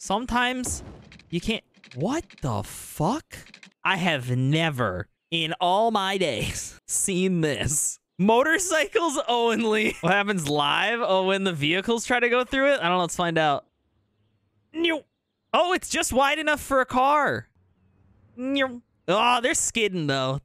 Sometimes you can't. What the fuck? I have never in all my days seen this. Motorcycles only. What happens live? Oh, when the vehicles try to go through it? I don't know. Let's find out. Oh, it's just wide enough for a car. Oh, they're skidding though.